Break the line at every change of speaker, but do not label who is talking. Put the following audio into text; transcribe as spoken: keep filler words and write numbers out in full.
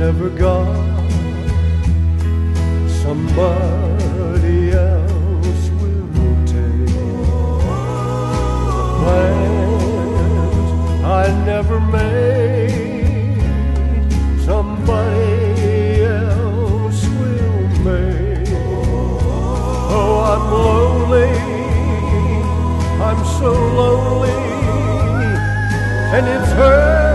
never got, somebody else will take. The plans I never made, somebody else will make. Oh, I'm lonely, I'm so lonely, and it's her